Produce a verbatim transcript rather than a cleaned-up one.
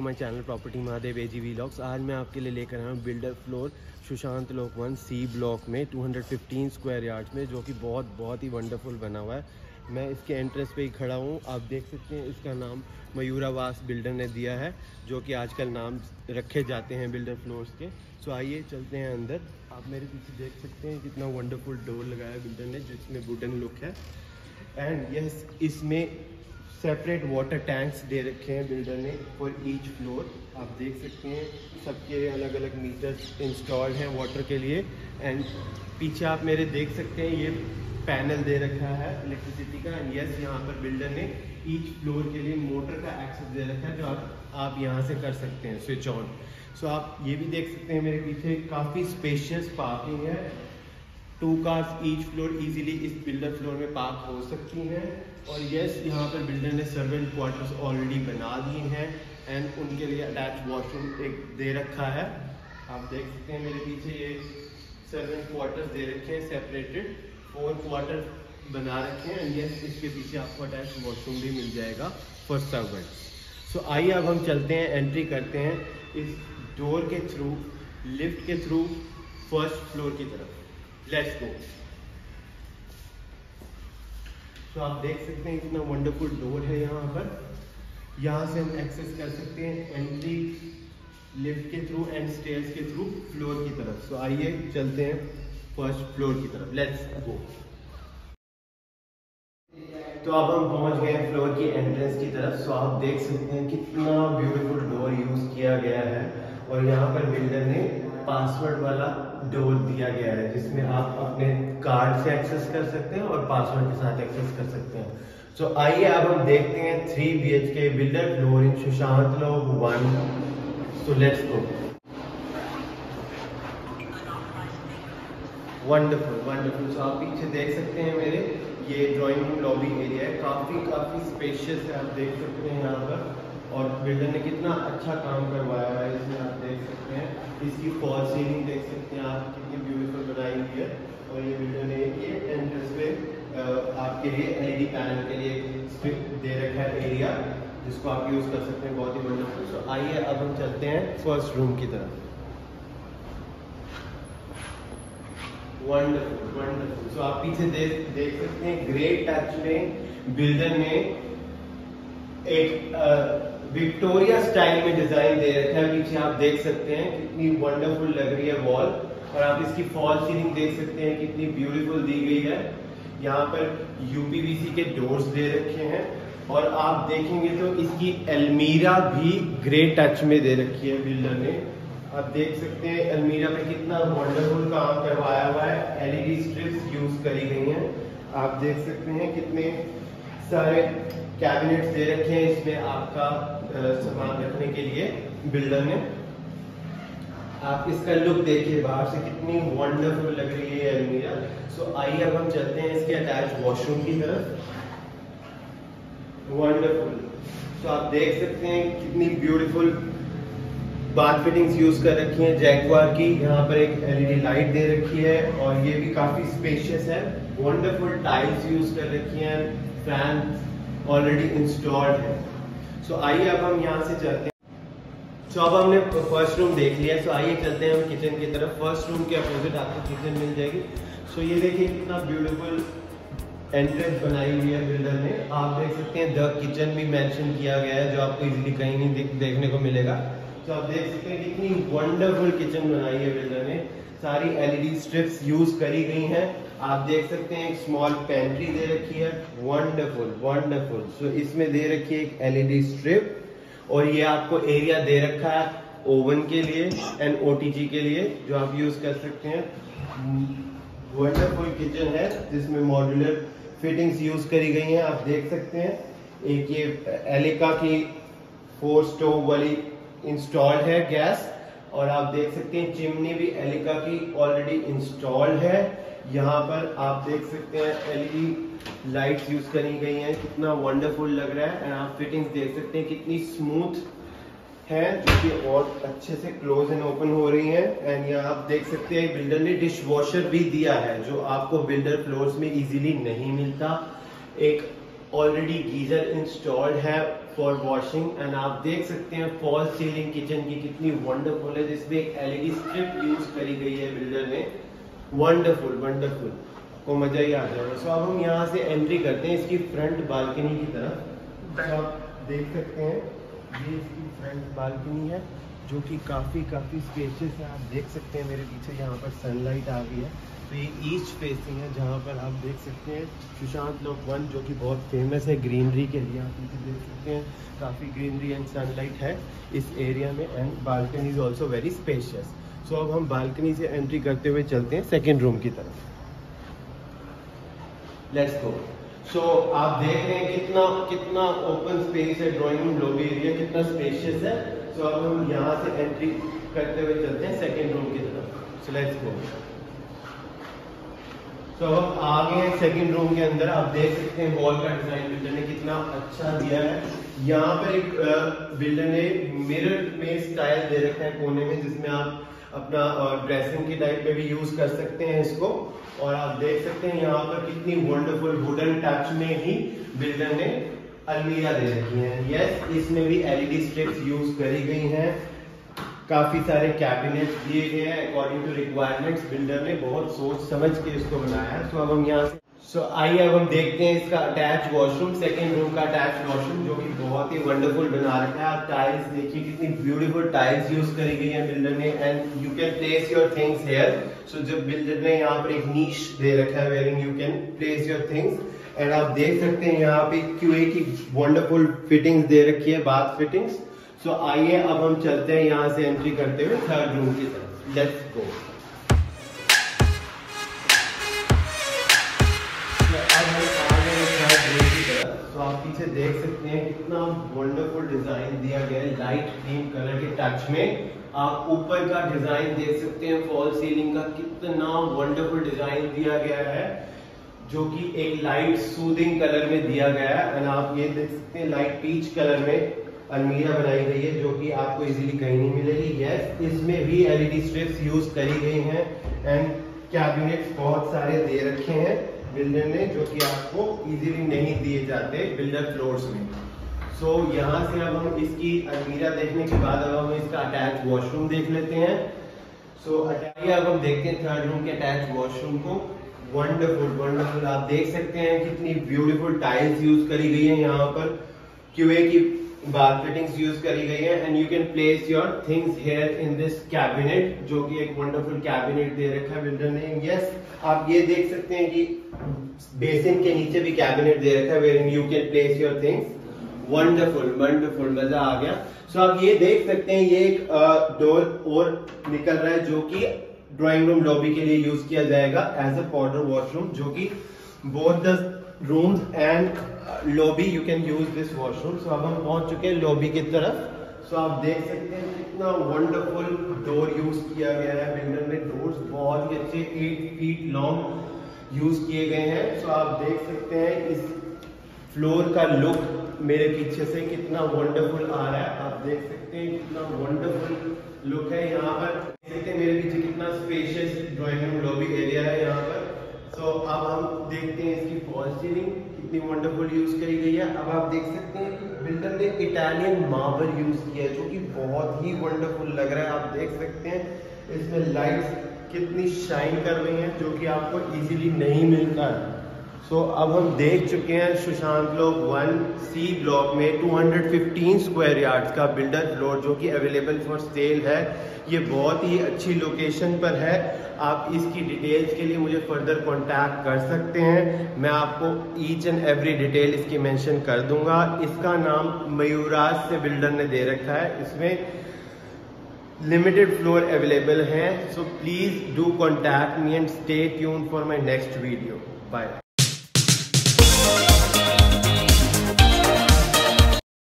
My channel property Mahadev AG vlogs. आज मैं आपके लिए लेकर आया हूँ builder floor Sushant Lok one C block में दो सौ पंद्रह स्क्वायर यार्ड्स में, जो कि बहुत बहुत ही वंडरफुल बना हुआ है। मैं इसके एंट्रेंस पे ही खड़ा हूँ। आप देख सकते हैं इसका नाम मयूरावास बिल्डर ने दिया है, जो कि आजकल नाम रखे जाते हैं बिल्डर फ्लोर्स के। सो आइए चलते हैं अंदर। आप मेरे पीछे देख सकते हैं कितना वंडरफुल डोर लगाया है बिल्डर ने, जिसमें वुडन लुक है। एंड यस, इसमें सेपरेट वाटर टैंक्स दे रखे हैं बिल्डर ने फॉर ईच फ्लोर। आप देख सकते हैं सबके अलग अलग मीटर्स इंस्टॉल्ड हैं वाटर के लिए। एंड पीछे आप मेरे देख सकते हैं ये पैनल दे रखा है इलेक्ट्रिसिटी का। एंड यस, यहाँ पर बिल्डर ने ईच फ्लोर के लिए मोटर का एक्सेस दे रखा है, जो आप आप यहाँ से कर सकते हैं स्विच ऑन। सो आप ये भी देख सकते हैं मेरे पीछे काफ़ी स्पेशियस पार्किंग है। Two cars each floor easily इस बिल्डर फ्लोर में पार्क हो सकती हैं। और यस, यहाँ पर बिल्डर ने सर्वेंट क्वार्टर्स ऑलरेडी बना दिए हैं एंड उनके लिए अटैच वॉशरूम एक दे रखा है। आप देख सकते हैं मेरे पीछे ये सर्वेंट क्वार्टर्स दे रखे हैं, सेपरेटेड फोर क्वार्टर बना रखे हैं। एंड यस, इसके पीछे आपको अटैच वॉशरूम भी मिल जाएगा फॉर सर्वेंट्स। सो आइए अब हम चलते हैं, एंट्री करते हैं इस डोर के थ्रू, लिफ्ट के थ्रू फर्स्ट फ्लोर की तरफ। Let's go. तो आप देख सकते हैं कितना वंडरफुल डोर है यहाँ पर। यहाँ से हम एक्सेस कर सकते हैं एंट्री लिफ्ट के थ्रू एंड स्टेयर्स के थ्रू फ्लोर की तरफ। सो आइए चलते हैं फर्स्ट फ्लोर की तरफ। Let's go. तो अब हम पहुंच गए हैं फ्लोर की एंट्रेंस की तरफ। सो आप देख सकते हैं कितना ब्यूटीफुल डोर यूज किया गया है। और यहाँ पर बिल्डर ने पासवर्ड वाला डोर दिया गया है, जिसमें आप अपने कार्ड से एक्सेस कर सकते हैं और पासवर्ड के साथ एक्सेस कर सकते हैं। सो so, आइए अब हम देखते हैं थ्री बी एच के builder floor in Sushant Lok one. So let's go. Wonderful wonderful. So आप पीछे देख सकते हैं मेरे, ये ड्राइंग रूम लॉबी एरिया है, काफ़ी काफ़ी स्पेशियस है। आप देख सकते हैं यहाँ पर। और बिल्डर ने कितना अच्छा काम करवाया है इसमें, आप देख सकते हैं। इसकी फॉल सीलिंग देख सकते हैं आप, कितनी ब्यूटीफुल बनाई हुई है। और ये बिल्डर ने ये एंट्रेंस पे आपके लिए एलईडी पैनल के लिए स्ट्रिप दे रखा है एरिया, जिसको आप यूज़ कर सकते हैं। बहुत ही वंडरफुल। सो आइए अब हम चलते हैं फर्स्ट रूम की तरफ। Wonderful wonderful. सो आप पीछे देख देख सकते हैं ग्रेट टच में बिल्डर ने एक विक्टोरिया स्टाइल में डिजाइन दे रखा है। पीछे आप देख सकते हैं कितनी वंडरफुल लग रही है वॉल। और आप इसकी फॉल सीलिंग देख सकते हैं कितनी ब्यूटीफुल दी गई है। यहाँ पर यूपीवीसी के डोर्स दे रखे हैं। और आप देखेंगे तो इसकी अलमीरा भी ग्रे टच में दे रखी है बिल्डर ने। आप देख सकते हैं अलमीरा पे कितना वंडरफुल काम करवाया हुआ है। एलईडी स्ट्रिप्स यूज करी गई हैं। आप देख सकते हैं कितने सारे कैबिनेट्स दे रखे हैं इसमें आपका सामान रखने के लिए बिल्डर ने। आप इसका लुक देखिए बाहर से, कितनी वंडरफुल लग रही है अलमीरा। सो आइए अब हम चलते हैं इसके अटैच वॉशरूम की तरफ। वंडरफुल। तो आप देख सकते हैं कितनी ब्यूटीफुल बाथ फिटिंग्स यूज कर रखी हैं जैगवार की। यहाँ पर एक एलईडी लाइट दे रखी है और ये भी काफी स्पेशियस है। वंडरफुल टाइल्स यूज कर रखी हैं, फैन ऑलरेडी इंस्टॉल्ड है। सो so, आइए अब हम यहाँ से चलते हैं। सो so, अब हमने फर्स्ट रूम देख लिया। सो so, आइए चलते हैं हम किचन की तरफ। फर्स्ट रूम के अपोजिट आपको किचन मिल जाएगी। सो so, ये देखिए कितना ब्यूटीफुल एंट्रेंस बनाई हुई है बिल्डर ने। आप देख सकते हैं द किचन भी मेंशन किया गया है, जो आपको इजीली कहीं नहीं देख, देखने को मिलेगा। तो आप देख सकते हैं कितनी वंडरफुल किचन बनाई है बिल्डर ने। सारी एलईडी स्ट्रिप्स यूज करी गई हैं। आप देख सकते हैं एक स्मॉल पेंट्री दे रखी है। Wonderful wonderful. सो इसमें दे रखी है एक एलईडी स्ट्रिप। और ये आपको एरिया दे रखा है ओवन के लिए एंड ओटीजी के लिए, जो आप यूज कर सकते हैं। वंडरफुल किचन है जिसमें मॉड्यूलर फिटिंग्स यूज करी गई हैं। आप देख सकते हैं एक ये एलिका की फोर स्टोव वाली इंस्टॉल्ड है गैस। और आप देख सकते हैं चिमनी भी एलिका की ऑलरेडी इंस्टॉल्ड है। यहाँ पर आप देख सकते हैं एलईडी लाइट्स यूज करी गई हैं, कितना वंडरफुल लग रहा है। एंड आप फिटिंग्स देख सकते हैं कितनी स्मूथ है, जो कि और अच्छे से क्लोज एंड ओपन हो रही हैं। एंड यहाँ आप देख सकते हैं बिल्डर ने डिश वॉशर भी दिया है, जो आपको बिल्डर फ्लोर्स में इजीली नहीं मिलता। एक ऑलरेडी गीजर इंस्टॉल्ड है फॉर वॉशिंग एंड आप देख सकते हैं फॉल सीलिंग किचन की कितनी वंडरफुल है, जिसमें एक एलईडी स्ट्रिप यूज करी गई है बिल्डर ने। वंडरफुल वंडरफुल, को मजा ही आ जाएगा। सो अब हम यहाँ से एंट्री करते हैं इसकी फ्रंट बालकनी की तरफ। तो आप देख सकते हैं ये इसकी फ्रंट बालकनी है जो कि काफ़ी काफ़ी स्पेशियस है। आप देख सकते हैं मेरे पीछे यहाँ पर सनलाइट आ गई है। तो ये ईस्ट फेसिंग है जहाँ पर आप देख सकते हैं सुशांत लोक वन जो कि बहुत फेमस है ग्रीनरी के लिए। आप पीछे देख सकते हैं काफ़ी ग्रीनरी एंड सनलाइट है इस एरिया में and balcony is also very spacious. So अब हम बालकनी से एंट्री करते हुए चलते हैं सेकेंड रूम की तरफ। लेट्स गो। सो आप देख रहे हैं कितना कितना ओपन स्पेस है, ड्राइंग रूम लॉबी एरिया कितना स्पेशियस है। सो अब हम यहाँ से एंट्री करते हुए चलते हैं सेकेंड रूम की तरफ। So let's go. तो हम आ गए हैं सेकेंड रूम के अंदर। आप देख सकते हैं वॉल का डिजाइन बिल्डर ने कितना अच्छा दिया है। यहाँ पर एक बिल्डर ने मिरर में स्टाइल दे रखा है कोने में, जिसमें आप अपना ड्रेसिंग की टाइप में भी यूज कर सकते हैं इसको। और आप देख सकते हैं यहाँ पर कितनी वंडरफुल वुडन टच में ही बिल्डर ने अलमीरा दे रखी है। यस, इसमें भी एलईडी स्ट्रिप्स यूज करी गई हैं। काफी सारे कैबिनेट्स दिए गए हैं अकॉर्डिंग टू रिक्वायरमेंट्स। बिल्डर ने बहुत सोच समझ के इसको बनाया है। तो अब हम यहाँ से सो आइए अब हम देखते हैं इसका अटैच वॉशरूम, सेकेंड रूम का अटैच वॉशरूम जो कि बहुत ही वंडरफुल बना रखा है। आप टाइल्स देखिए कितनी ब्यूटीफुल टाइल्स यूज करी गई है बिल्डर ने and you can place your things here. So जब बिल्डर ने यहाँ पर एक नीश दे रखा है wherein you can place your things and आप देख सकते हैं यहाँ पे क्यूए की वंडरफुल फिटिंग्स दे रखी है, बाथ फिटिंग्स। सो so, आइए अब हम चलते हैं यहाँ से एंट्री करते हुए थर्ड रूम की तरफ। Let's go. अब हम आ गए थर्ड रूम की तरफ। तो आप पीछे देख सकते हैं कितना वंडरफुल डिजाइन दिया गया है लाइट क्रीम कलर के टच में। आप ऊपर का डिजाइन देख सकते हैं फॉल सीलिंग का कितना वंडरफुल डिजाइन दिया गया है जो कि एक लाइट सूदिंग कलर में दिया गया है। एंड आप ये देख सकते हैं लाइट पीच कलर में अलमीरा बनाई गई है जो कि आपको इजीली कहीं नहीं मिलेगी। यस, इसमें भी एलईडी स्ट्रिप्स यूज करी गई हैं एंड कैबिनेट्स बहुत सारे दे रखे हैं बिल्डर ने जो कि आपको इजीली नहीं दिए जाते बिल्डर फ्लोर्स में। सो so, यहाँ से अब हम इसकी अलमीरा देखने के बाद अब हम इसका अटैच वॉशरूम देख लेते हैं। सो so, अटैच अब हम देखते हैं थर्ड रूम के अटैच वॉशरूम को। वंडरफुल वंडरफुल, आप देख सकते हैं कितनी ब्यूटीफुल टाइल्स यूज करी गई है। यहाँ पर क्यूए की बाथ फिटिंग्स यूज करी गई है and you can place your things here in this cabinet जो कि एक वंडरफुल कैबिनेट दे रखा है बिल्डर ने। यस, आप ये देख सकते हैं कि बेसिन के नीचे भी कैबिनेट दे रखा है where you can place your things. Wonderful wonderful, मजा आ गया। सो so, आप ये देख सकते हैं ये एक डोर और निकल रहा है जो कि ड्राइंग रूम लॉबी के लिए यूज किया जाएगा एज अ पाउडर वॉशरूम, जो कि both the rooms and lobby you can use this washroom. So अब हम पहुंच चुके हैं लॉबी की तरफ। सो so, आप देख सकते हैं कितना वंडरफुल डोर यूज किया गया है बिल्डर ने। डोर्स बहुत ही अच्छे एट फीट लॉन्ग यूज किए गए हैं। सो so, आप देख सकते हैं इस फ्लोर का लुक मेरे पीछे से कितना वंडरफुल आ रहा है। आप देख सकते हैं कितना वंडरफुल लुक है यहाँ पर। देखते हैं मेरे पीछे कितना spacious drawing room lobby area है यहाँ पर। सो so, अब हम देखते हैं इसकी फॉल सीलिंग कितनी वंडरफुल यूज करी गई है। अब आप देख सकते हैं बिल्डर ने इटालियन मार्बल यूज किया है जो कि बहुत ही वंडरफुल लग रहा है। आप देख सकते हैं इसमें लाइट्स कितनी शाइन कर रही हैं जो कि आपको इजीली नहीं मिलता है। सो so, अब हम देख चुके हैं Sushant Lok one C block में two hundred fifteen square yards का बिल्डर फ्लोर जो कि अवेलेबल फॉर सेल है। ये बहुत ही अच्छी लोकेशन पर है। आप इसकी डिटेल्स के लिए मुझे फर्दर कांटेक्ट कर सकते हैं। मैं आपको ईच एंड एवरी डिटेल इसकी मेंशन कर दूंगा। इसका नाम मयूराज से बिल्डर ने दे रखा है। इसमें लिमिटेड फ्लोर अवेलेबल हैं। So please do contact me and stay tuned for my next video. Bye.